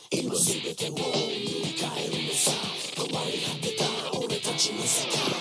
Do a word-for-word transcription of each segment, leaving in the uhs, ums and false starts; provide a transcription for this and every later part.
今すべてを塗り替えるのさ。困り果てた俺たちの世界。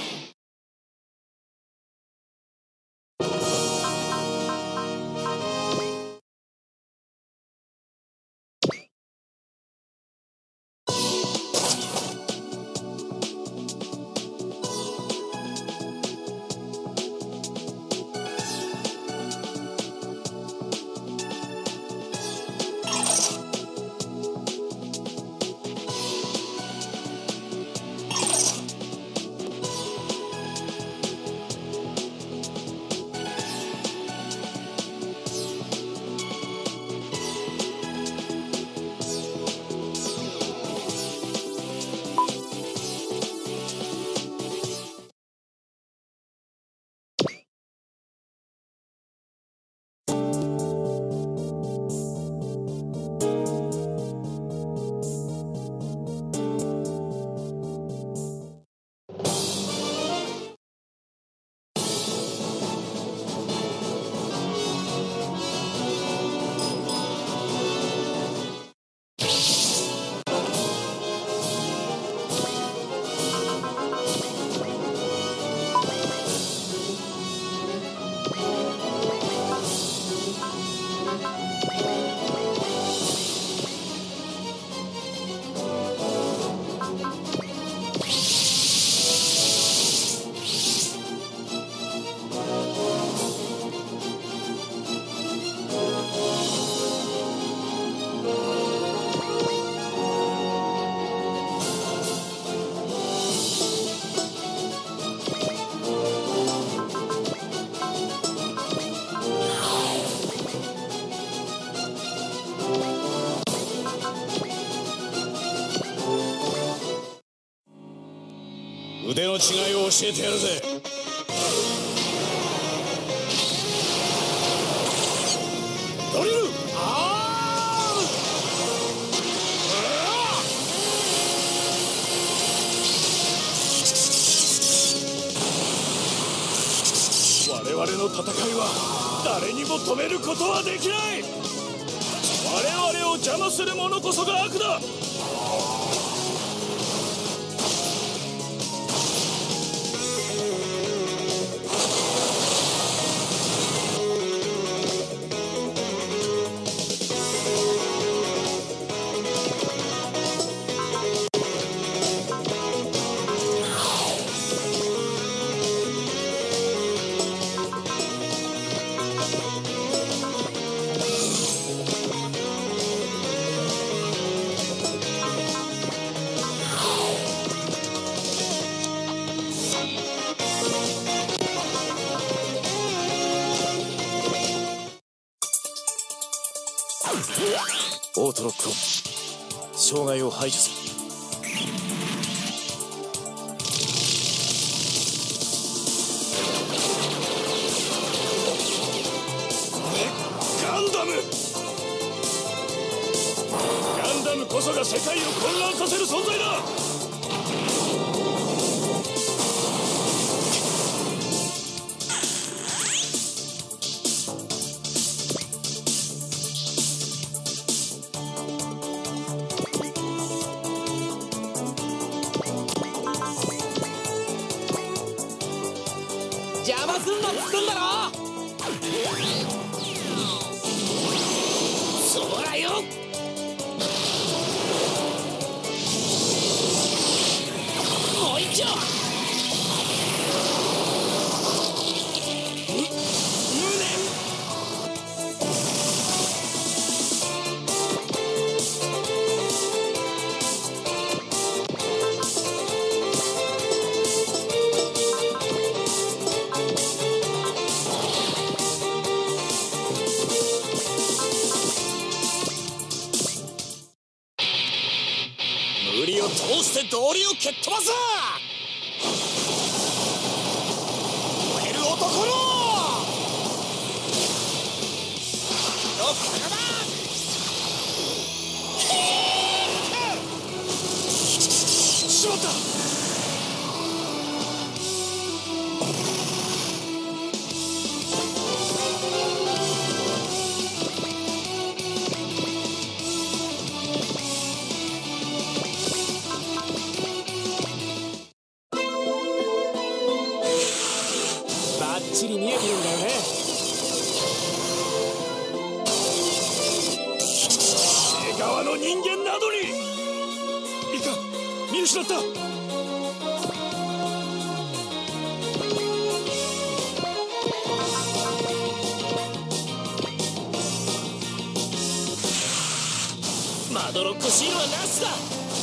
腕の違いを教えてやるぜ。ドリルアーム。我々の戦いは誰にも止めることはできない。我々を邪魔する者こそが悪だ。オートロックオン。障害を排除する。ガンダムガンダムこそが世界を混乱させる存在だ。 邪魔すんなっつってんだろ。そらよ。もう一丁。 無理を通して道理を蹴っ飛ばす。燃える男のどっからだ。しまった。 った。まどろっこしいのはなしだ。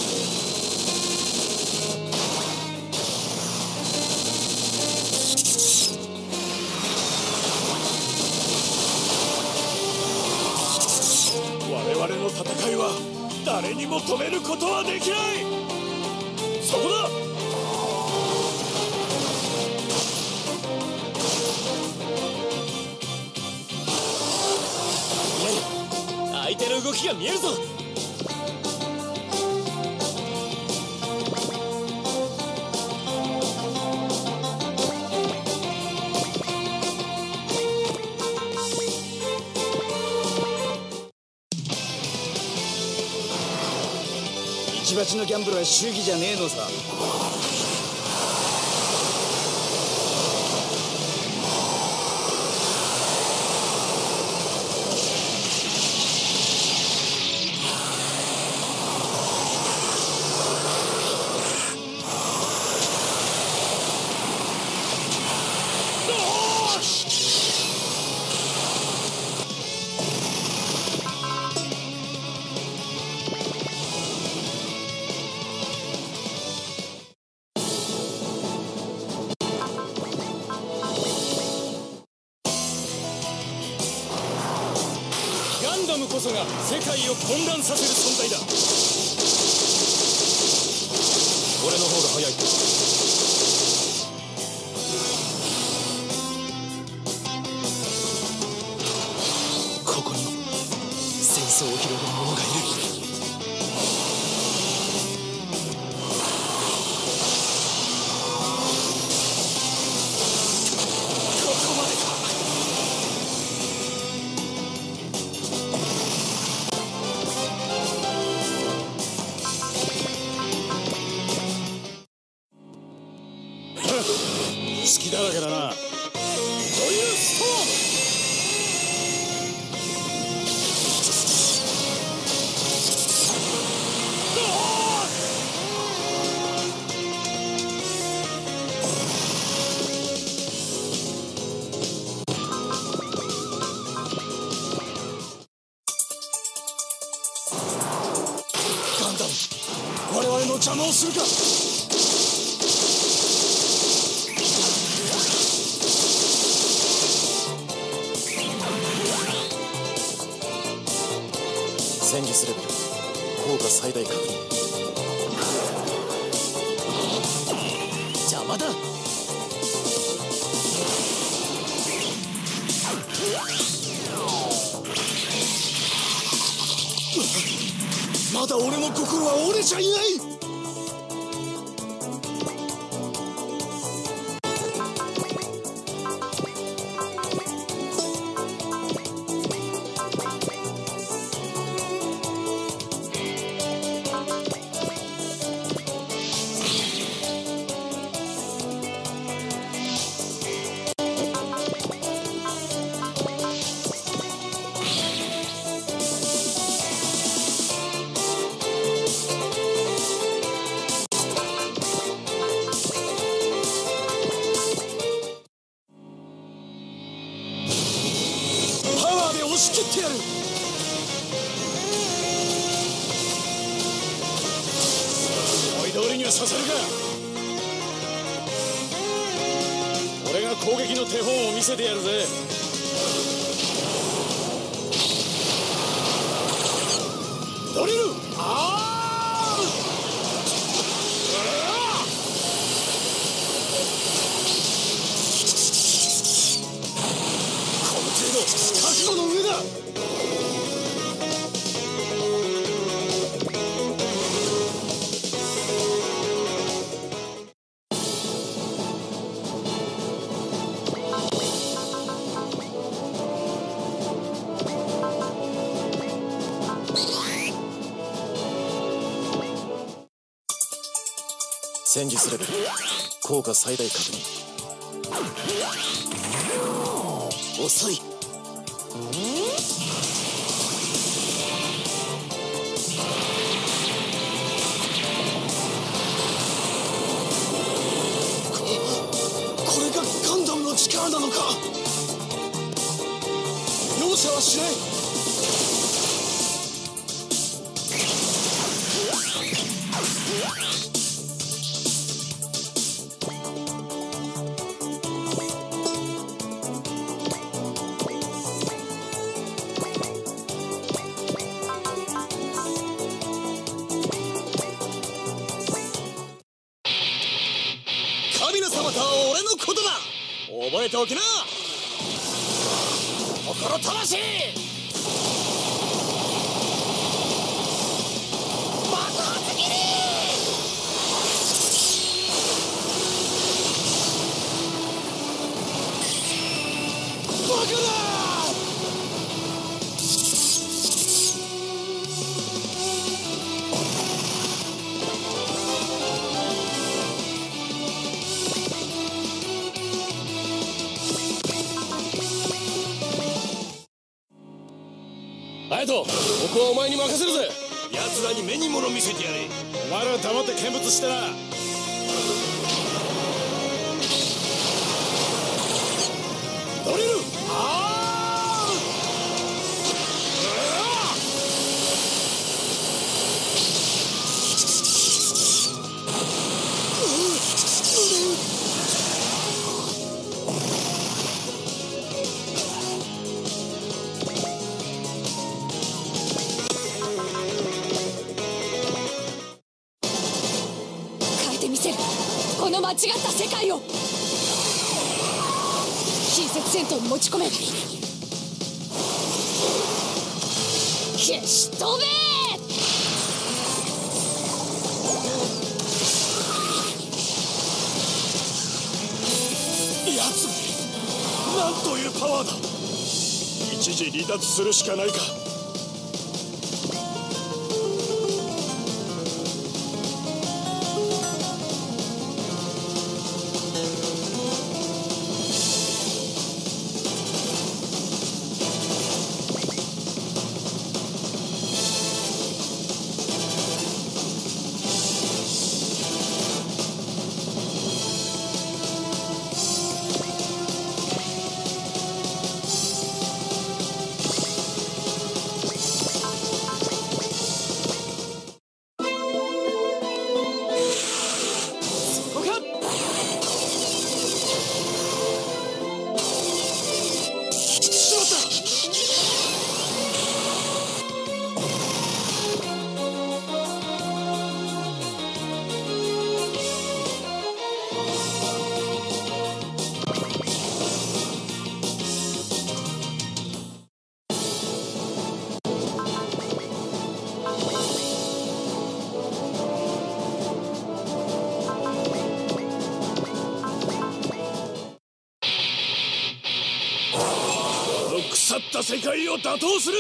我々の戦いは誰にも止めることはできない。そこだ。相手の動きが見えるぞ。 バチバチのギャンブルは主義じゃねえのさ。 ガンダムこそが世界を混乱させる存在だ。俺の方が早い。ここにも戦争を広げる者がいる。ここまでか。隙だらけだな。ドリルストーム。ガンダム、我々の邪魔をするか。戦術レベル効果最大確認。邪魔だ。まだ俺の心は折れちゃいない。押し切ってやる。思い通りにはさせるか。俺が攻撃の手本を見せてやるぜ。ドリル、あーこの程度覚悟の上だ。戦術レベル効果最大確認。遅い。 力なのか。容赦はしない。神の様とは俺のことだ。覚えておきな。心魂爆発切り。バカだ。隼人、ここはお前に任せるぜ。奴らに目に物見せてやれ。お前らは黙って見物してな。ドリル。ああ。 この間違った世界を近接戦闘に持ち込め。消し飛べ。 やつめ、なんというパワーだ。一時離脱するしかないか。腐った世界を打倒する。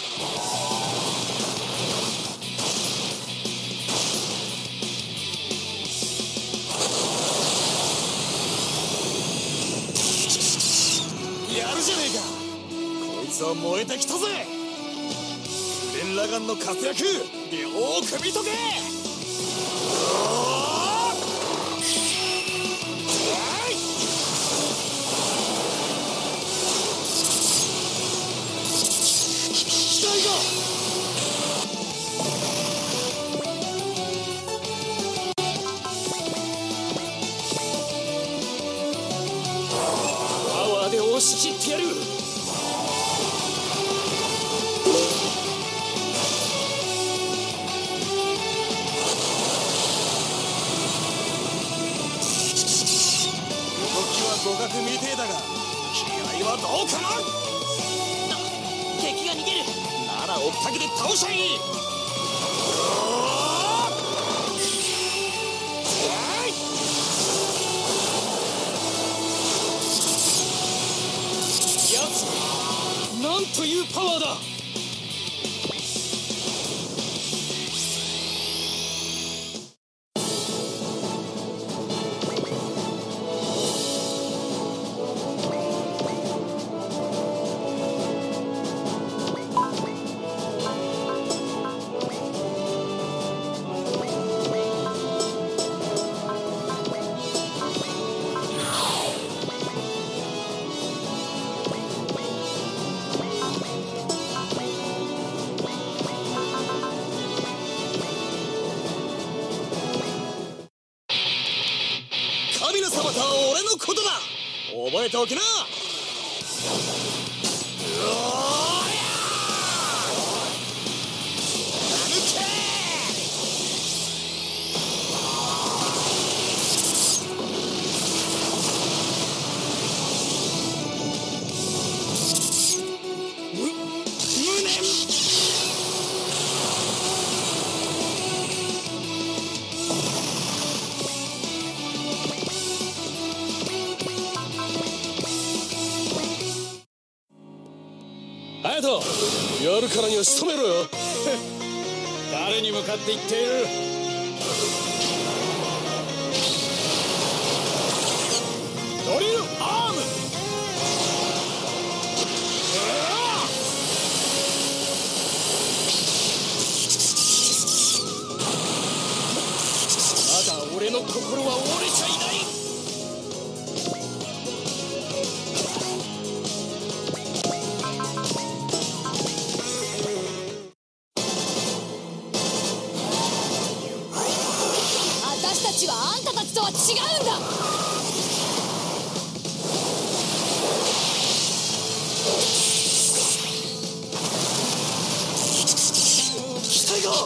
やるじゃねえか。こいつは燃えてきたぜ。グレン・ラガンの活躍、両を首とけ。押し切ってやる。互角未定だが気合はどうかな。 敵が逃げる。 なら追っかけて倒しゃいい。やつなんというパワーだ。 神の様とは俺のことだ。覚えておきな。隼人、やるからには仕留めろよ。 誰に向かって言っている。ドリルアーム。 まだ俺の心は折れちゃいない。 私たちはあんたたちとは違うんだ。 機体が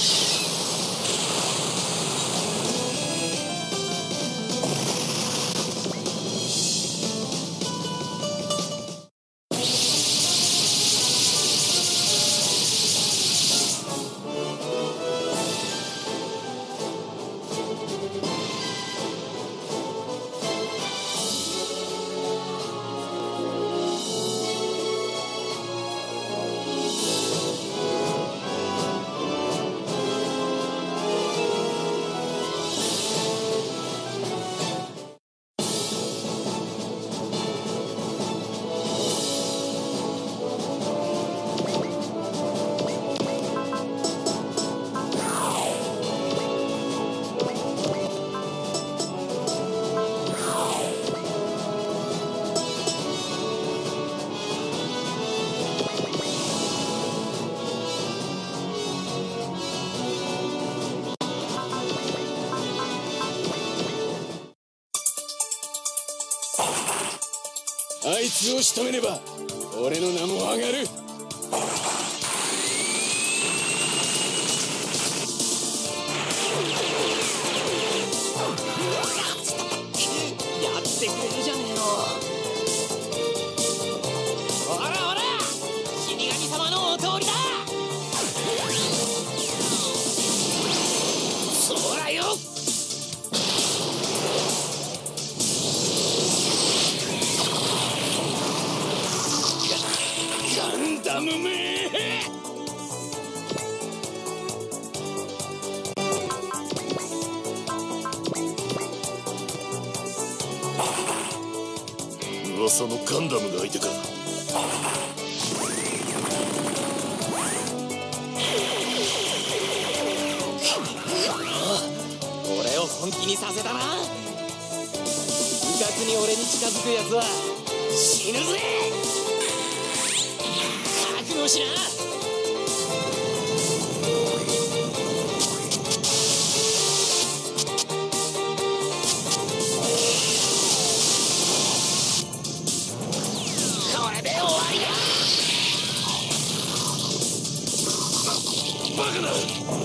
あいつを仕留めれば俺の名も上がる。 やってくれるじゃねえの。ほらほら、死神様のお通りだ。そらよ。 ガンダムめ。噂のガンダムが相手か。 俺を本気にさせたな。うかつに俺に近づくやつは死ぬぜ。覚悟しな。これで終わりだ。 バカな。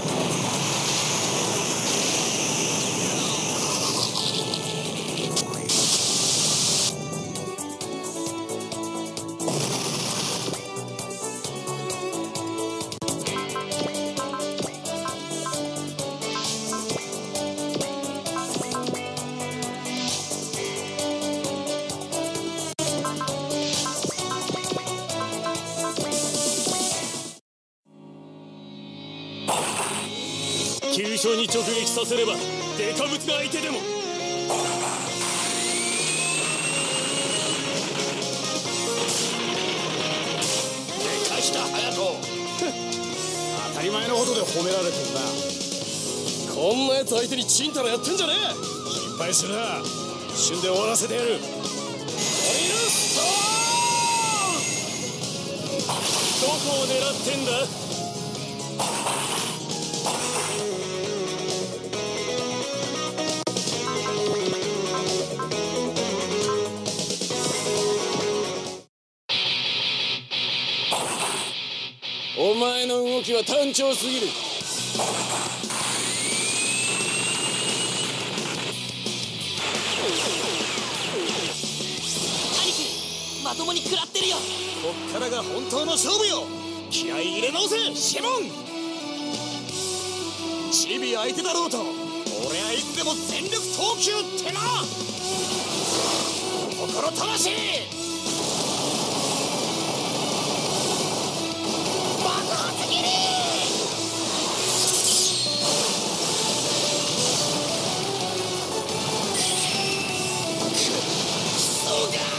急所に直撃させればデカブツが相手でも。でかした隼人。 当たり前のことで褒められてるな。 こんなやつ相手にチンタラやってんじゃねえ。 心配するな。一瞬で終わらせてやる。 ドリルストーン。 どこを狙ってんだ。 前の動きは単調すぎる。 兄貴、まともに食らってるよ。 こっからが本当の勝負よ。気合い入れ直せシモン。チビ相手だろうと俺はいつでも全力投球ってな。心魂爆発切り。そうか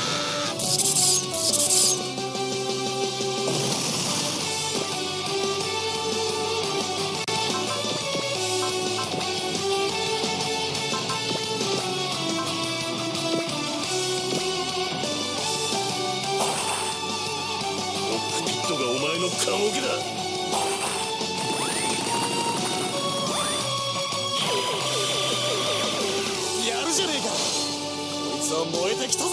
カモケだ。やるじゃねえか。こいつは燃えてきたぜ。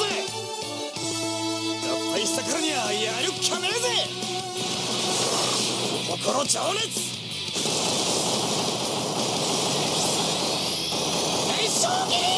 合体したからにはやるっきゃねえぜ。心情熱熱唱切り。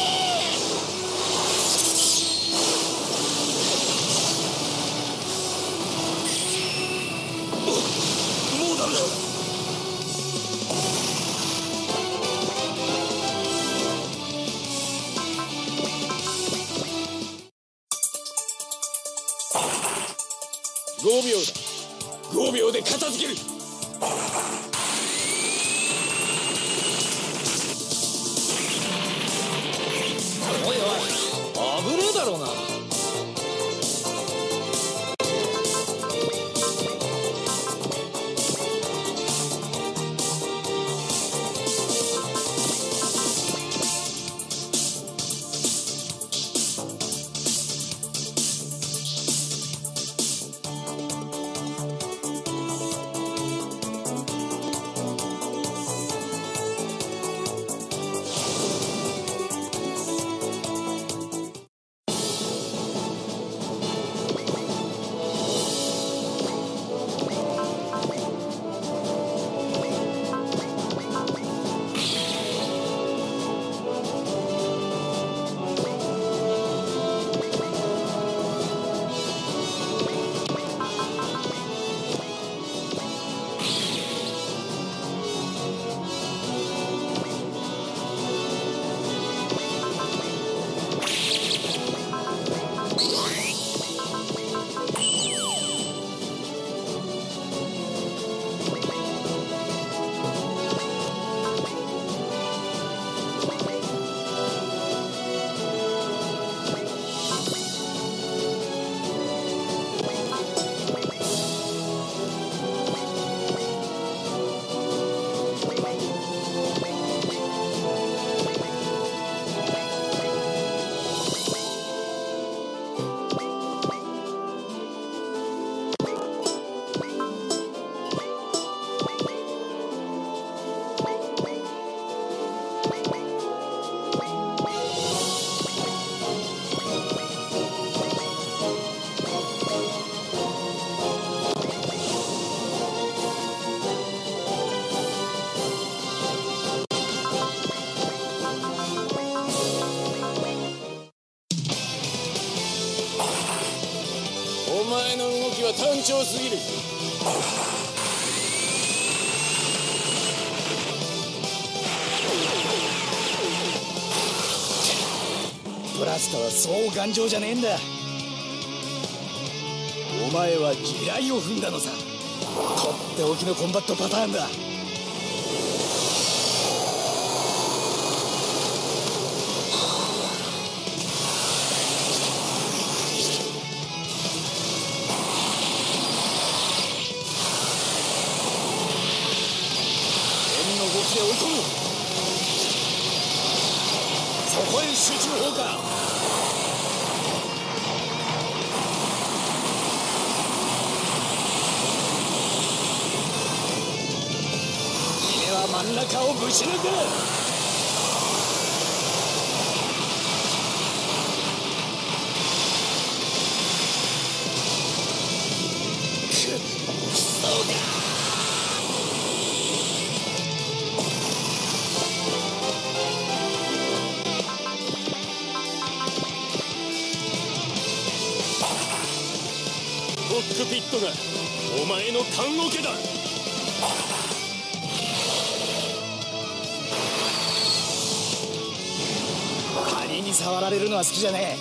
ごびょうだ。ごびょうで片付ける。 おいおい、危ねえだろうな。 お前の動きは単調すぎる。 ブラスタはそう頑丈じゃねえんだ。お前は地雷を踏んだのさ。とっておきのコンバットパターンだ。追い込む。そこへ集中砲火。君は真ん中をぶち抜く。くっそうか。 クピットがお前の棺桶だ。 仮に触られるのは好きじゃねえ。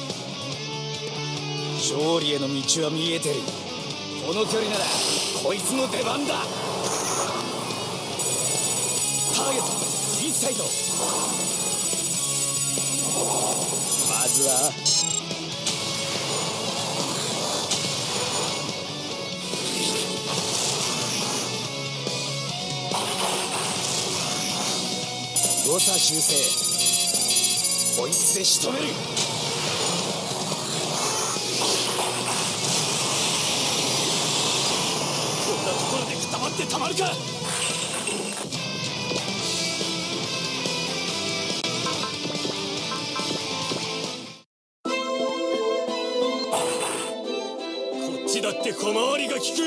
勝利への道は見えてる。この距離ならこいつの出番だ。ターゲットリスサイド。まずは誤差修正。こいつで仕留める。 こんなところでくたばってたまるか。こっちだって小回りが利く。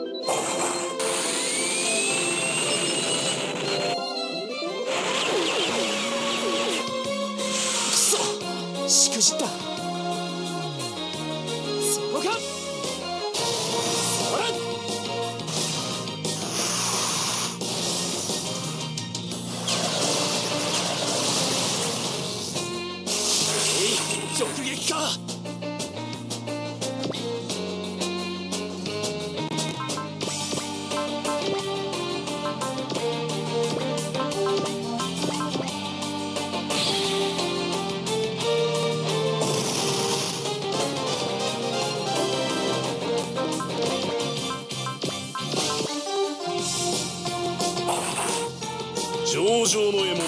しくじった。そこか。そら。 えい、直撃か。上々の獲物だな。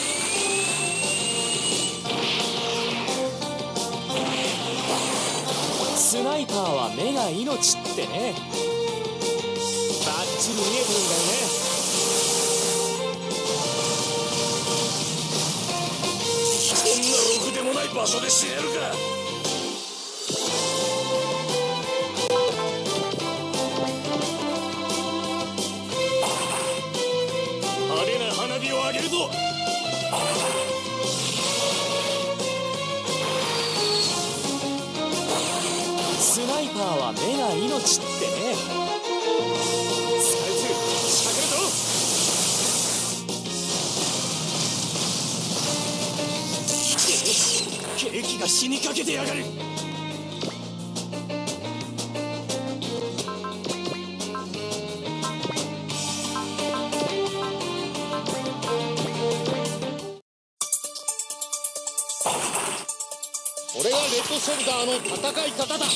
スナイパーは目が命ってね。バッチリ見えてるんだよね。 こんなろくでもない場所で死ねるか。派手な花火を上げるぞ。 スナイパーは目が命ってね。 スカイツ仕掛けるぞ。ケーキが死にかけてやがる。 これがレッドショルダーの戦い方だ。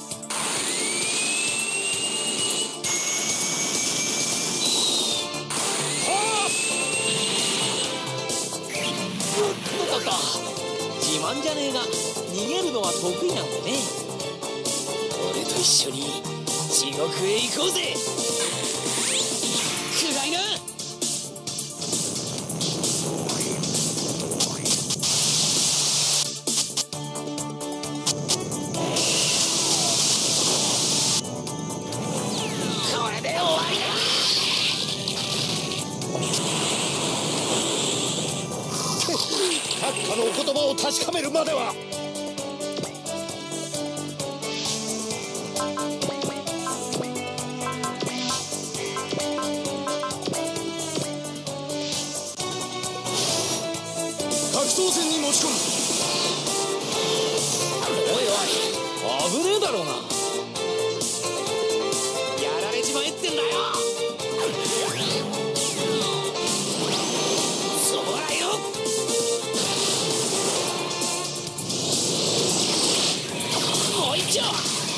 自慢じゃねえが逃げるのは得意なんだね。 俺と一緒に地獄へ行こうぜ。 くらいな。 これで終わりだ。 閣下のお言葉を確かめるまでは。 格闘戦に持ち込む。 おいおい、危ねえだろうな。やられちまえってんだよ。そらよ。もう一丁。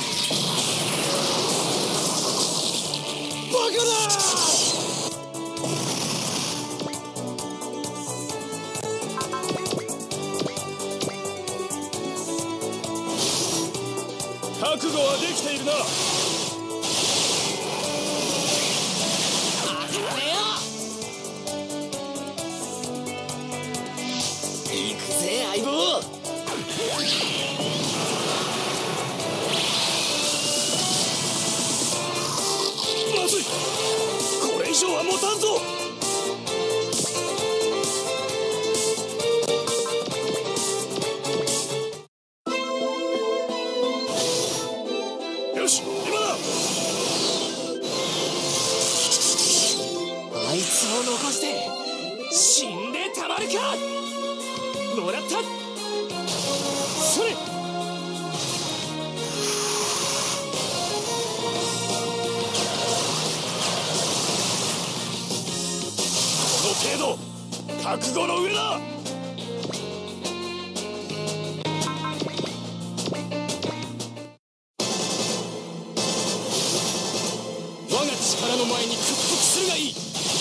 バカだ。 覚悟はできているな。 当たれよ。行くぜ相棒。 まずい、これ以上は持たんぞ。よし、今だ。 覚悟の上だ。 我が力の前に屈服するがいい。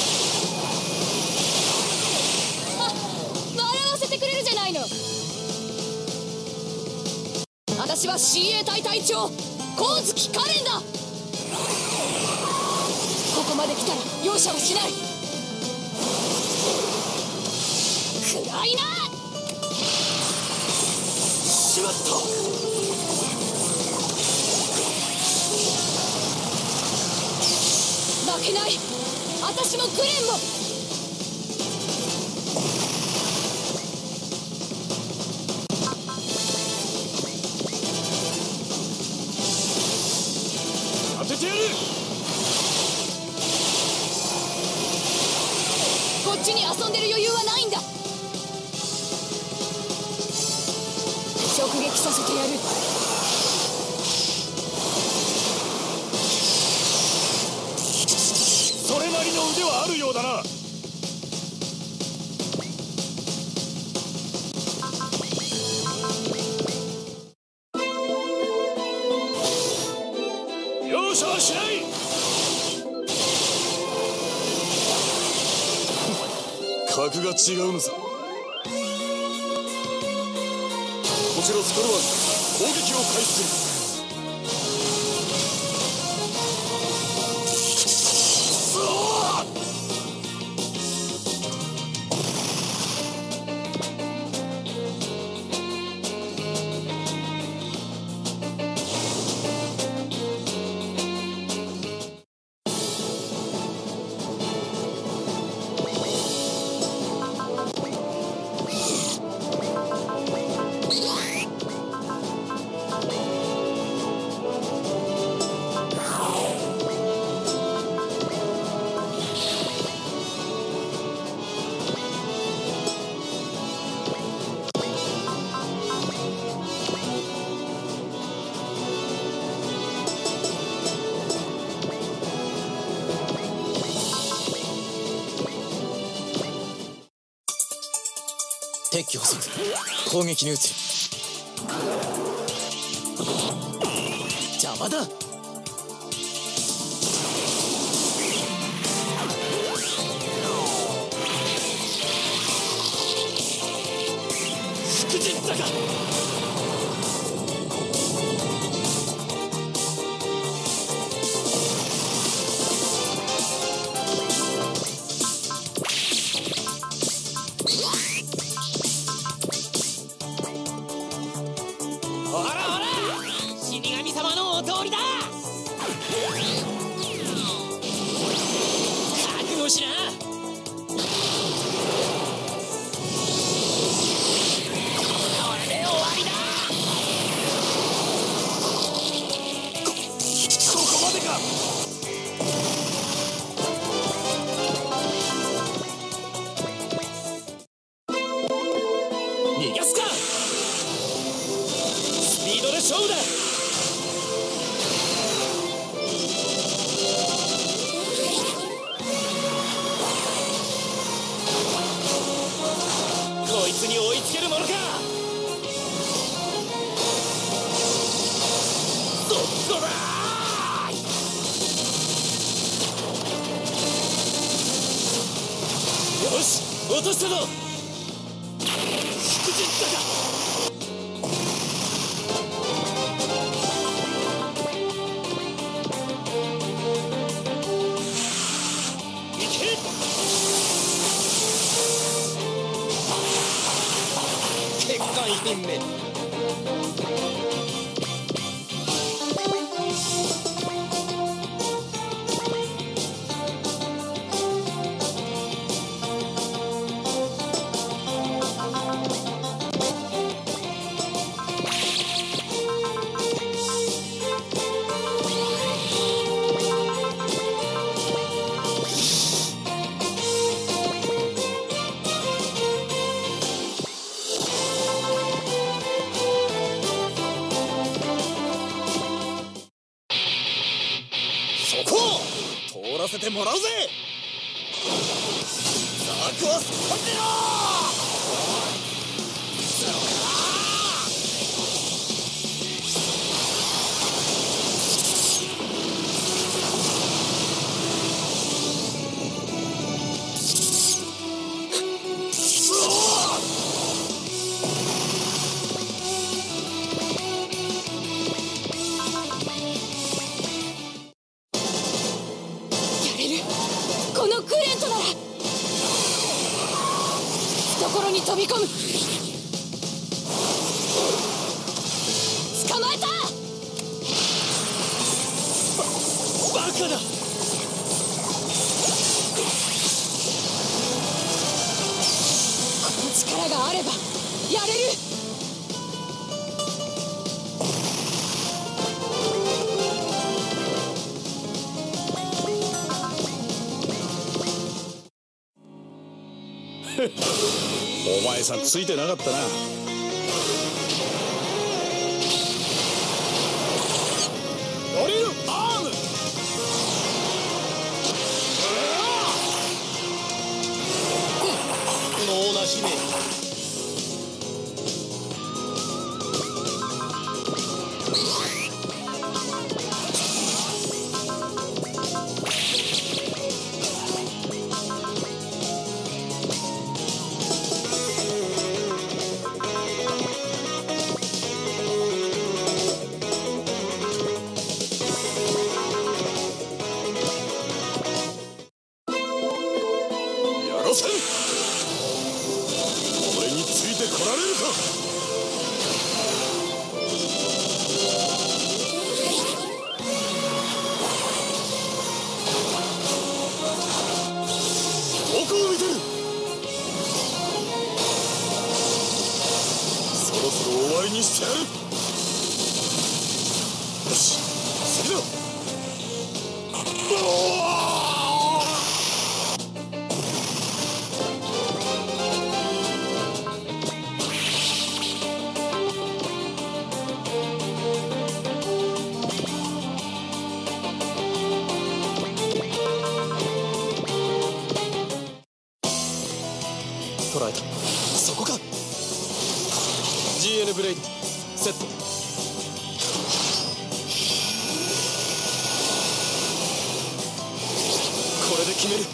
笑わせてくれるじゃないの。私は シーエー 隊隊長光月カレンだ。ここまで来たら容赦はしない。暗いな。 しまった。 負けない。私もグレンも。 当ててやる。 こっちに遊んでる余裕はないんだ。直撃させてやる。 それなりの腕はあるようだな。容赦はしない。 格が違うのさ。こちらスカルワン攻撃を開始する。 敵機捕捉、攻撃に移る。邪魔だ。 副陣だか。 逃がすか。スピードで勝負だ。こいつに追いつけるものか。そこだ。よし、落としたぞ。副陣だか。 品目。そこを通らせてもらうぜ。さあクをすっ飛んでろ。 このクレントなら懐に飛び込む。捕まえた。 バカだ。 この力があればやれる。 お前さんついてなかったな。ドリルアーム。 脳なしめ。 俺についてこられるか。どこを見てる。そろそろ終わりにしてやる。よし、次だ。 捉えた。そこか。 ジーエヌ ブレイドセット。これで決める。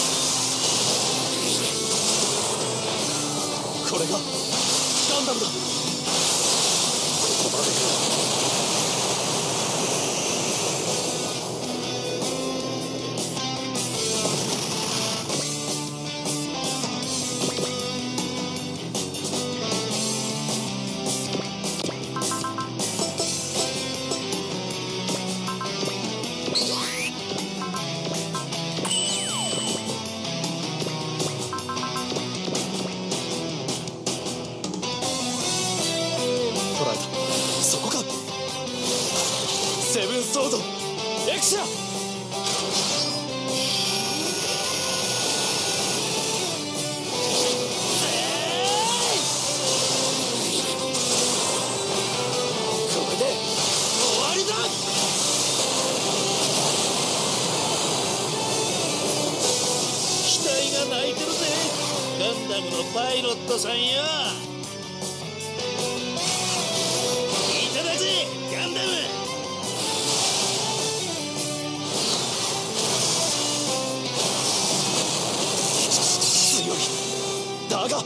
これがガンダムだ。ここまでか。そこか。セブンソードエクシャ。これで終わりだ。 機体が泣いてるぜ。ガンダムのパイロットさんよ。ガンダム。 強いだが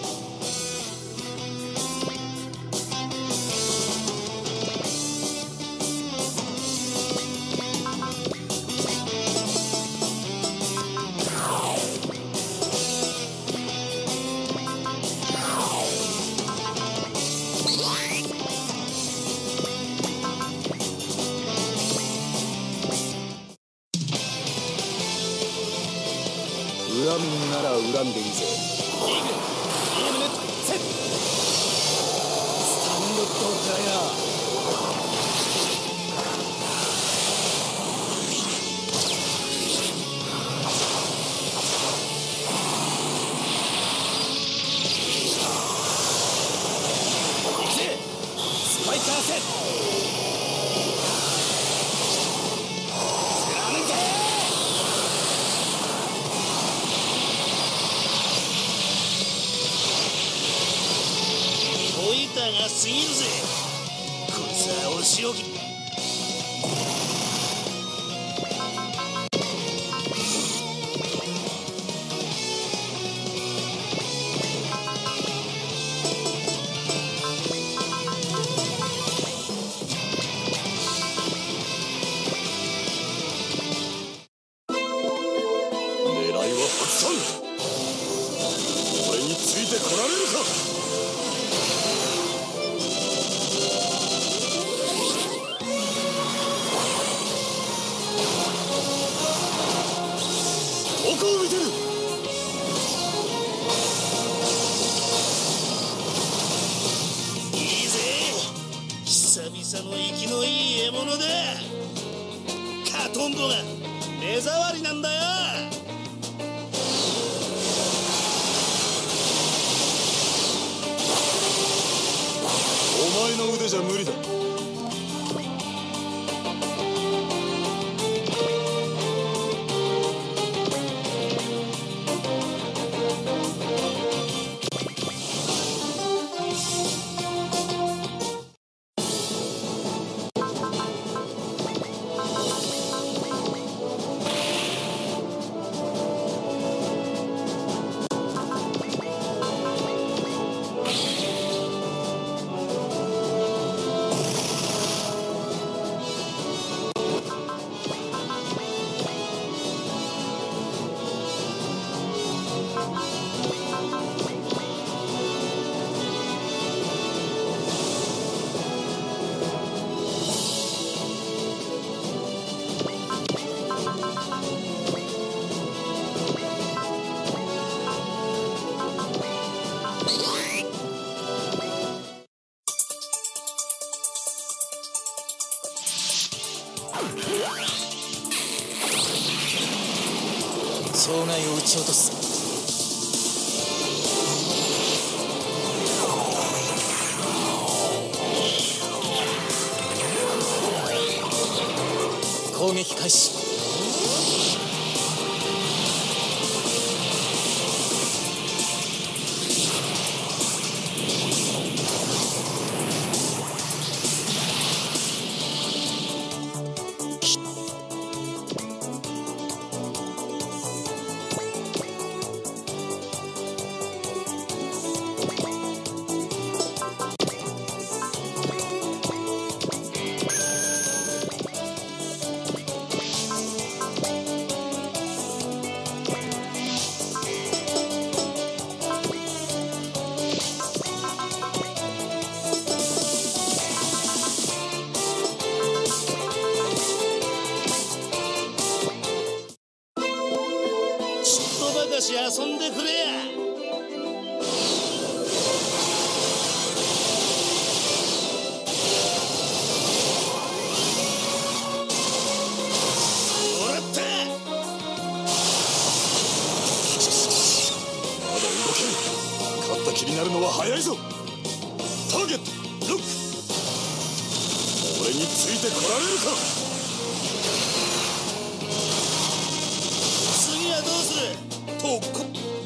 恨むんなら恨んでいいぜ。 イーグル イーエム ネットセット。 スタンドドライナー。 行くぜスパイカーセット。貫け。 るぜ。こいつはお仕置き。 障害を撃ち落とす。攻撃開始。遊んでくれや。もらった。 まだ動けん。勝った気になるのは早いぞ。ターゲットロック。俺についてこられるか。 次はどうする。とこ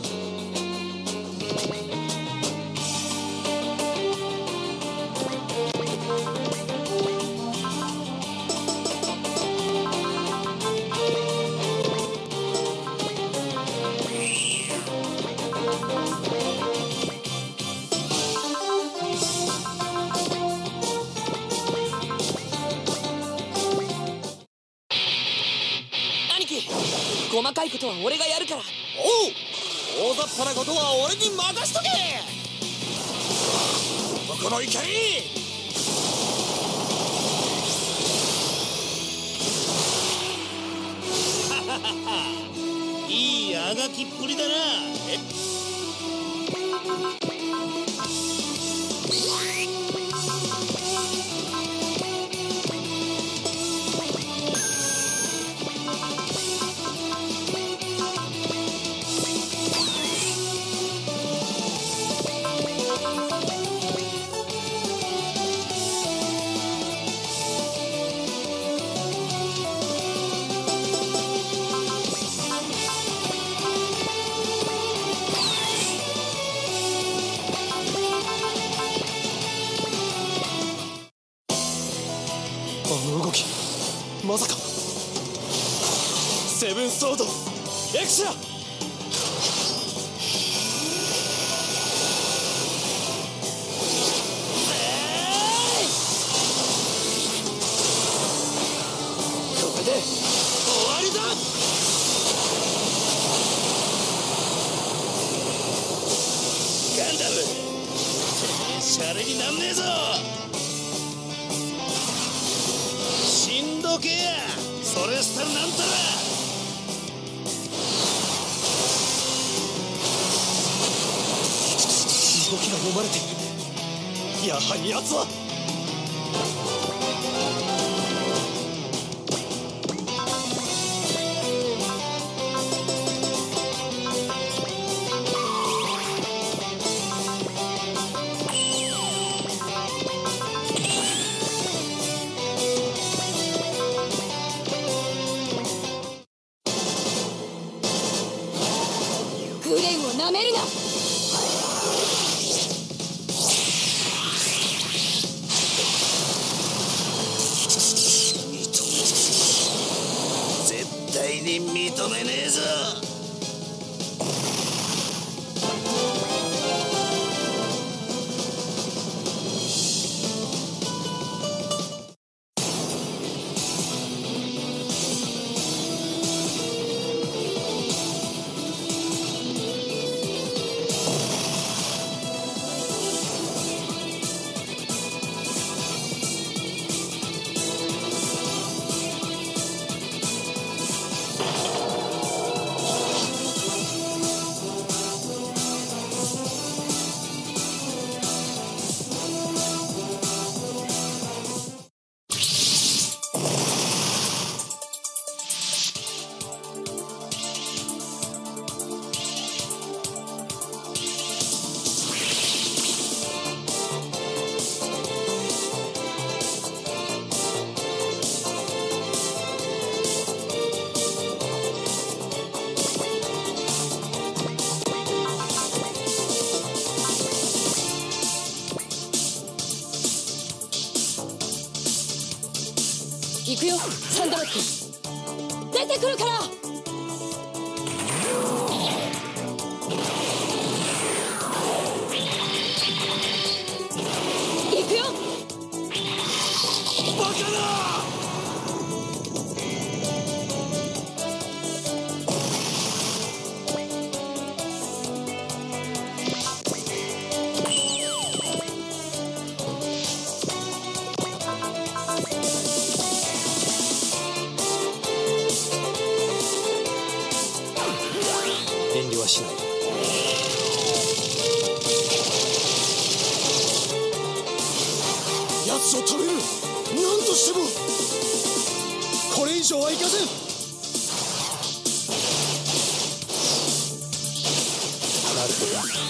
兄貴、細かいことは俺がやるから。おう、大雑把なことは俺に任しとけ。男の怒り。いいあがきっぷりだな。えの動き、まさかセブンソードエクシア。 シャレになんねえぞ。しんどけや。それしたらなんたら動きが読まれている。やはり奴はグレンをなめるな。 絶対に認めねえぞ。 行くよサンドロック、出てくるから。行くよ。 バカだ。 遠慮はしない。奴を止める。何としてもこれ以上はいかせん。なるほど。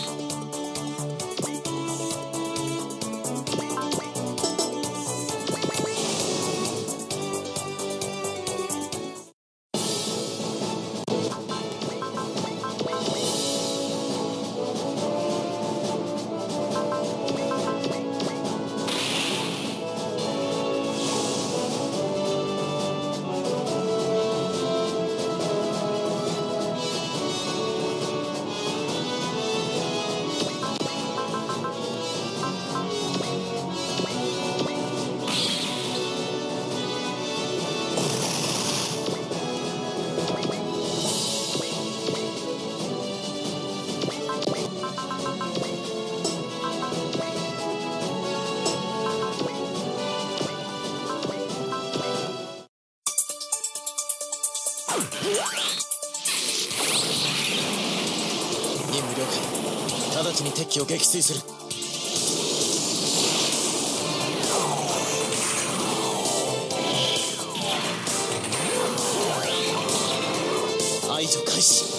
任務了解。直ちに敵機を撃墜する。排除開始。